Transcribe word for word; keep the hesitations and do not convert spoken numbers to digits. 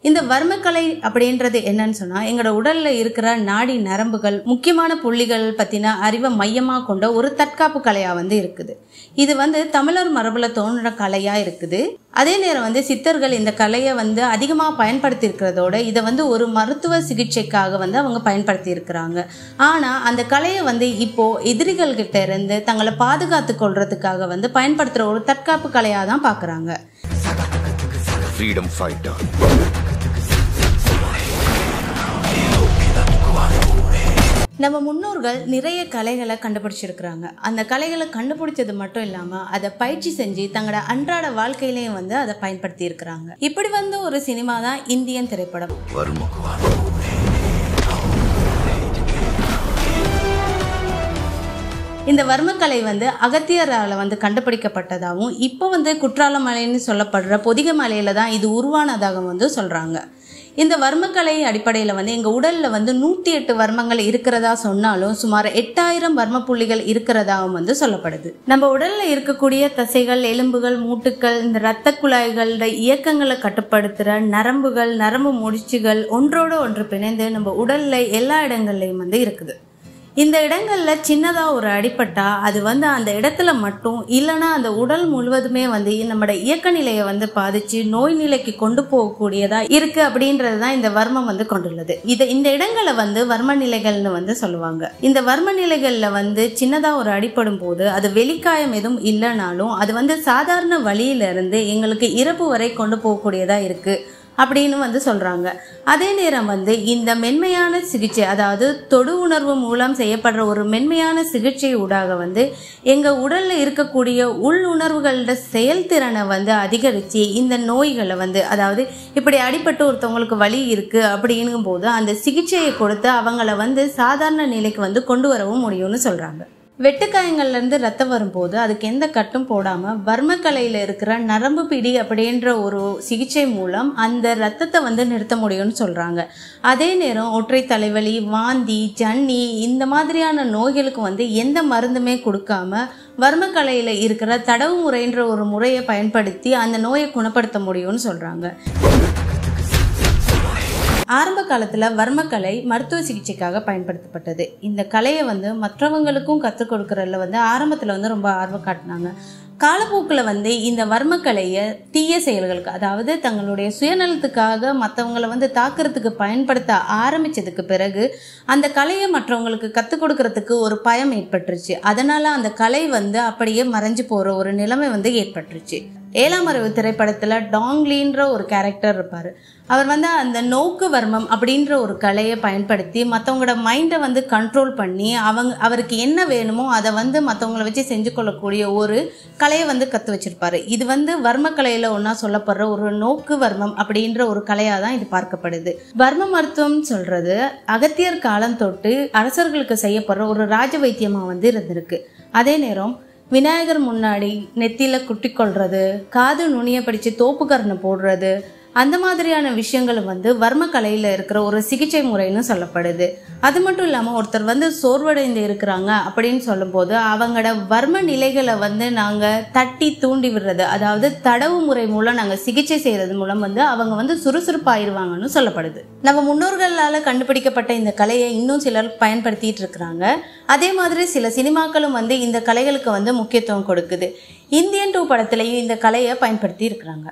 இந்த வர்மக்கலை அப்படின்றது என்னன்னு சொன்னா எங்களோட உடல்ல இருக்கிற நாடி நரம்புகள் முக்கியமான புள்ளிகள் பத்தின அறிவை மையமா கொண்ட ஒரு தற்காப்பு கலையா வந்து இருக்குது. இது வந்து தமிழர் மரபுல தோன்ற கலையா இருக்குது. அதே நேரம் வந்து சித்தர்கள் இந்த கலையை வந்து அதிகமா பயன்படுத்தி இருக்கிறதோட இதை வந்து ஒரு மருத்துவ சிகிச்சைக்காக வந்து அவங்க பயன்படுத்தி இருக்கிறாங்க. ஆனா அந்த கலையை வந்து இப்போ எதிரிகள் கிட்ட இருந்து தங்களை பாதுகாத்து கொள்றதுக்காக வந்து பயன்படுத்துற ஒரு தற்காப்பு கலையா தான் பாக்குறாங்க. நம்ம முன்னோர்கள் நிறைய கலைகளை கண்டுபிடிச்சிருக்கிறாங்க. அந்த கலைகளை கண்டுபிடிச்சது மட்டும் இல்லாம அதை பயிற்சி செஞ்சு தங்களோட அன்றாட வாழ்க்கையிலையும் வந்து அதை பயன்படுத்தி இருக்கிறாங்க. இப்படி வந்து ஒரு சினிமா தான் இந்தியன் திரைப்படம். இந்த வர்மக்கலை வந்து அகத்தியரால வந்து கண்டுபிடிக்கப்பட்டதாகவும் இப்போ வந்து குற்றாலமலைன்னு சொல்லப்படுற பொதிகை மலையில தான் இது உருவானதாக வந்து சொல்றாங்க. இந்த வர்மக்கலை அடிப்படையில் வந்து எங்கள் உடலில் வந்து நூற்றி எட்டு வர்மங்கள் இருக்கிறதா சொன்னாலும் சுமார் எட்டாயிரம் வர்ம புள்ளிகள் இருக்கிறதாகவும் வந்து சொல்லப்படுது. நம்ம உடலில் இருக்கக்கூடிய தசைகள், எலும்புகள், மூட்டுக்கள், இந்த இரத்த குழாய்களோட இயக்கங்களை கட்டுப்படுத்துகிற நரம்புகள், நரம்பு முடிச்சுகள் ஒன்றோடு ஒன்று பிணைந்து நம்ம உடலில் எல்லா இடங்கள்லையும் வந்து இருக்குது. இந்த இடங்கள்ல சின்னதா ஒரு அடிப்பட்டா அது வந்து அந்த இடத்துல மட்டும் இல்லைன்னா அந்த உடல் முழுவதுமே வந்து நம்மளோட இயக்க நிலையை வந்து பாதிச்சு நோய் நிலைக்கு கொண்டு போகக்கூடியதா இருக்கு அப்படின்றதுதான் இந்த வர்மம் வந்து கொண்டுள்ளது. இது இந்த இடங்களை வந்து வர்ம நிலைகள்னு வந்து சொல்லுவாங்க. இந்த வர்ம நிலைகள்ல வந்து சின்னதா ஒரு அடிப்படும் போது அது வெளிக்காயம் எதுவும் இல்லைனாலும் அது வந்து சாதாரண வழியில இருந்து எங்களுக்கு இறப்பு வரை கொண்டு போகக்கூடியதா இருக்கு அப்படின்னு வந்து சொல்றாங்க. அதே நேரம் வந்து இந்த மென்மையான சிகிச்சை, அதாவது தொடு உணர்வு மூலம் செய்யப்படுற ஒரு மென்மையான சிகிச்சை ஊடாக வந்து எங்க உடல்ல இருக்கக்கூடிய உள் உணர்வுகளோட செயல்திறனை வந்து அதிகரிச்சு இந்த நோய்களை வந்து, அதாவது இப்படி அடிபட்டு ஒருத்தவங்களுக்கு வலி இருக்கு அப்படிங்கும் போது அந்த சிகிச்சையை கொடுத்து அவங்கள வந்து சாதாரண நிலைக்கு வந்து கொண்டு வரவும் முடியும்னு சொல்றாங்க. வெட்டுக்காயங்கள்ல இருந்து ரத்தம் வரும்போது அதுக்கு எந்த கட்டும் போடாம வர்மக்கலையில இருக்கிற நரம்பு பிடி அப்படின்ற ஒரு சிகிச்சை மூலம் அந்த ரத்தத்தை வந்து நிறுத்த முடியும்னு சொல்றாங்க. அதே நேரம் ஒற்றை தலைவலி, வாந்தி, ஜன்னி இந்த மாதிரியான நோய்களுக்கு வந்து எந்த மருந்துமே கொடுக்காம வர்மக்கலையில இருக்கிற தடவு முறைன்ற ஒரு முறையை பயன்படுத்தி அந்த நோயை குணப்படுத்த முடியும்னு சொல்றாங்க. ஆரம்ப காலத்துல வர்மக்கலை மருத்துவ சிகிச்சைக்காக பயன்படுத்தப்பட்டது. இந்த கலையை வந்து மற்றவங்களுக்கும் கற்றுக் கொடுக்கறதுல வந்து ஆரம்பத்துல வந்து ரொம்ப ஆர்வம் காட்டினாங்க. காலப்போக்கில் வந்து இந்த வர்மக்கலையை தீய செயல்களுக்கு, அதாவது தங்களுடைய சுயநலத்துக்காக மற்றவங்களை வந்து தாக்குறதுக்கு பயன்படுத்த ஆரம்பிச்சதுக்கு பிறகு அந்த கலையை மற்றவங்களுக்கு கற்றுக் கொடுக்கறதுக்கு ஒரு பயம் ஏற்பட்டுருச்சு. அதனால அந்த கலை வந்து அப்படியே மறைஞ்சு போற ஒரு நிலைமை வந்து ஏற்பட்டுருச்சு. ஏழாம் அறிவு திரைப்படத்துல டாங்லின்ற ஒரு கேரக்டர் இருப்பாரு. அவர் வந்து அந்த நோக்கு வர்மம் அப்படின்ற ஒரு கலையை பயன்படுத்தி மற்றவங்களோட மைண்டை வந்து கண்ட்ரோல் பண்ணி அவங்க அவருக்கு என்ன வேணுமோ அதை வந்து மற்றவங்களை வச்சு செஞ்சு கொள்ளக்கூடிய ஒரு கலையை வந்து கற்று வச்சிருப்பாரு. இது வந்து வர்ம கலையில ஒன்னா சொல்லப்படுற ஒரு நோக்கு வர்மம் அப்படின்ற ஒரு கலையாக தான் இது பார்க்கப்படுது. வர்ம மருத்துவம் சொல்றது அகத்தியர் காலம் தொட்டு அரசர்களுக்கு செய்யப்படுற ஒரு ராஜ வைத்தியமா வந்து இருந்திருக்கு. அதே நேரம் விநாயகர் முன்னாடி நெத்தியில குட்டி கொள்றது, காது நுனிய படிச்சு தோப்புக்கரணை போடுறது, அந்த மாதிரியான விஷயங்கள் வந்து வர்ம கலையில இருக்கிற ஒரு சிகிச்சை முறைன்னு சொல்லப்படுது. அது மட்டும் இல்லாம ஒருத்தர் வந்து சோர்வடைந்து இருக்கிறாங்க அப்படின்னு சொல்லும் போது அவங்களோட வர்ம நிலைகளை வந்து நாங்க தட்டி தூண்டி விடுறது, அதாவது தடவு முறை மூலம் நாங்க சிகிச்சை செய்யறது மூலம் வந்து அவங்க வந்து சுறுசுறுப்பாயிருவாங்கன்னு சொல்லப்படுது. நம்ம முன்னோர்களால கண்டுபிடிக்கப்பட்ட இந்த கலையை இன்னும் சிலர் பயன்படுத்திட்டு இருக்கிறாங்க. அதே மாதிரி சில சினிமாக்களும் வந்து இந்த கலைகளுக்கு வந்து முக்கியத்துவம் கொடுக்குது. இந்தியன் டூ படத்திலையும் இந்த கலையை பயன்படுத்தி இருக்கிறாங்க.